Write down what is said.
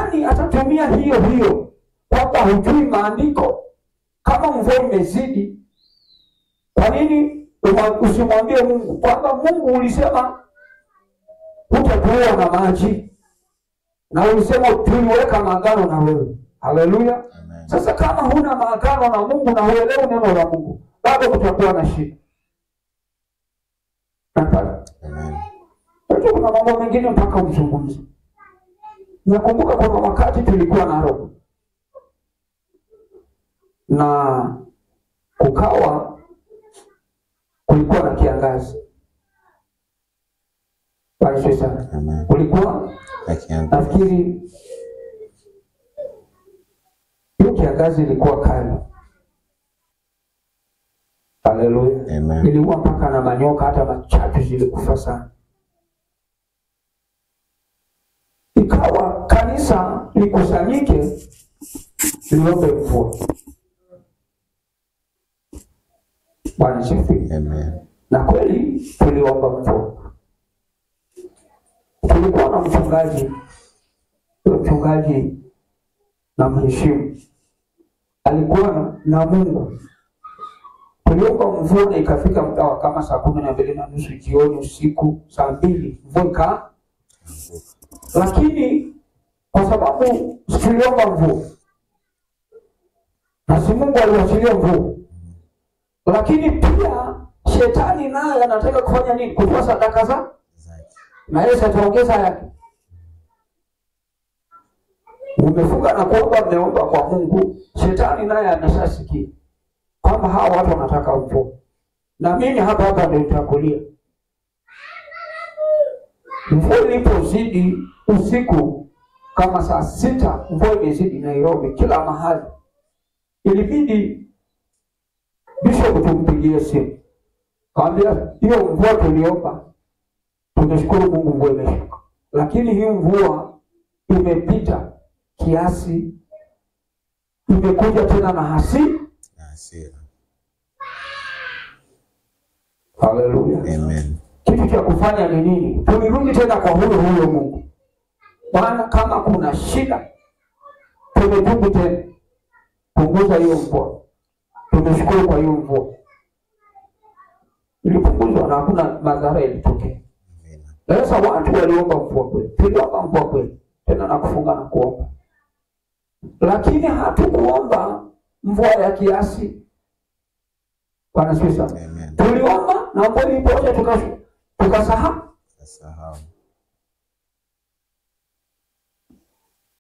Shetani atatumia hiyo kwamba hujui maandiko. Kama mvua imezidi, kwa nini usimwambie Mungu kwamba Mungu ulisema hutakuwa na maji, na ulisema tuliweka maagano na wewe. Haleluya. Sasa kama huna maagano na Mungu na huelewi neno la Mungu, bado kutakuwa na shida. Amen. Kuna mambo mengine mpaka umzungumze. Nakumbuka kuna wakati tulikuwa na roho na kulikuwa na kiangazi. Basi sana. Kulikuwa nafikiri hiyo kiangazi ilikuwa kali. Haleluya. Ilikuwa mpaka na manyoka hata machachu zilikufa sana. Ikawa kanisa likusanyike liombe mvua. Bwana asifiwe. Amen. Na kweli tuliomba mvua. Tulikuwa na mchungaji na mheshimu. Alikuwa na Mungu. Tuliomba mvua na ikafika muda wa kama saa 12:30 jioni, usiku saa 2 mvua. Lakini kwa sababu tuliomba mvua, na Mungu aliachilia mvua. Lakini pia shetani naye anataka kufanya nini? Kutoa sadaka za na yeye ataongeza yake. Umefunga na kuomba, mmeomba kwa Mungu, shetani naye anashasikia kwamba hawa watu wanataka mvua, na mimi hapa ndio nitakulia. Mvua ilipozidi usiku kama saa 6, mvua imezidi Nairobi kila mahali. Ilibidi Bishop tumpigie simu. Kaambia hiyo mvua tuliomba, tunashukuru Mungu mvua imeshuka. Lakini hiyo mvua imepita kiasi, imekuja tena na hasira. Haleluya. Amen. Kitu cha kufanya ni nini? Tulirudi tena kwa huyo Mungu. Bwana, kama kuna shida, tumetubu tena. Punguza hiyo mvua. Tumeshukuru kwa hiyo mvua. Ilipunguzwa na hakuna madhara yalitokea. Sasa watu waliomba mvua kweli. Tuliomba mvua kweli. Tena na kufunga na kuomba. Lakini hatukuomba mvua ya kiasi. Bwana asifiwe. Tuliomba na mvua ilipoacha tukasahau.